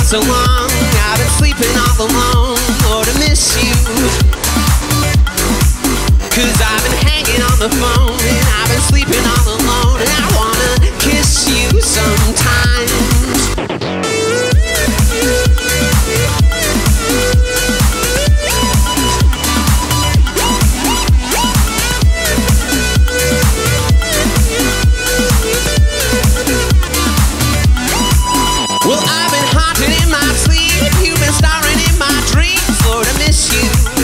so long. I've been sleeping all alone, Lord, I miss you. 'Cause I've been hanging on the phone, and I've been sleeping all alone, and I wanna kiss you sometimes. Well, I've been haunted in my sleep, you've been starring in my dreams, Lord, I miss you.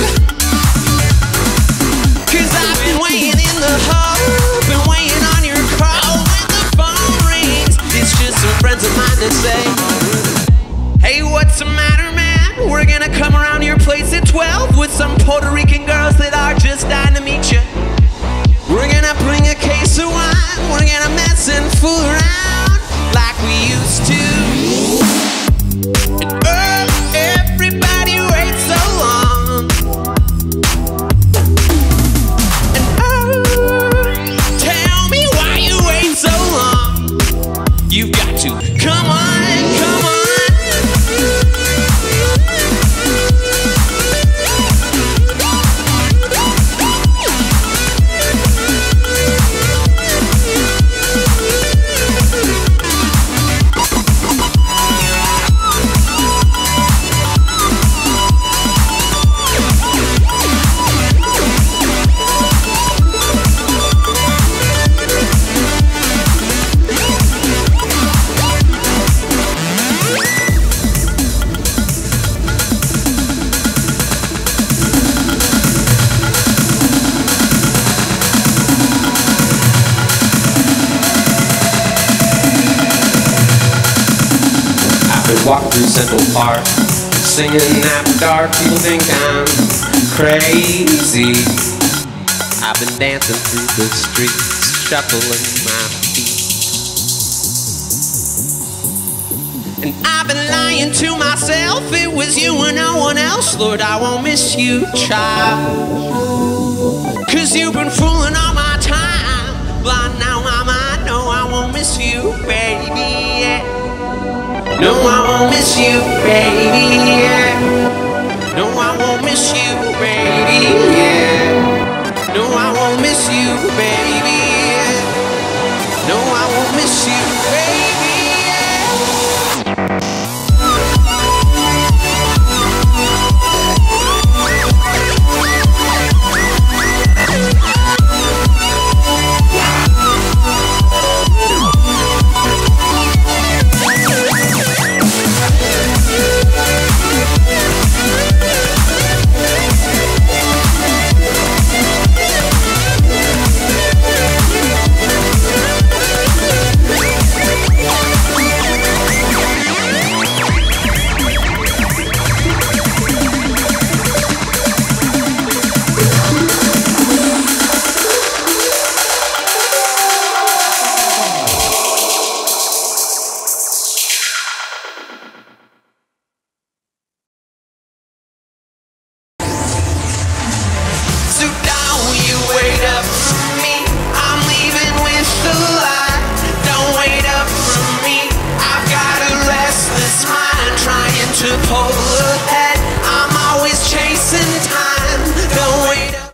'Cause I've been waiting in the hall, been waiting on your call. When the phone rings, it's just some friends of mine that say, hey, what's the matter, man? We're gonna come around your place at 12 with some Puerto Rican girls that are just dying to meet you. We're gonna bring a case of wine, we're gonna mess and fool around like we used to. And oh, everybody waits so long. And oh, tell me why you wait so long. You've got to come on, come on. Walk through Central Park, singing after dark. People think I'm crazy. I've been dancing through the streets, shuffling my feet. And I've been lying to myself, it was you and no one else. Lord, I won't miss you, child. 'Cause you've been fooling all my time. But now I know I won't miss you, baby, yeah. No, I won't miss you, baby, yeah. No, I won't miss you, baby, yeah. No, I won't miss you, baby, yeah. No, I won't miss you, baby.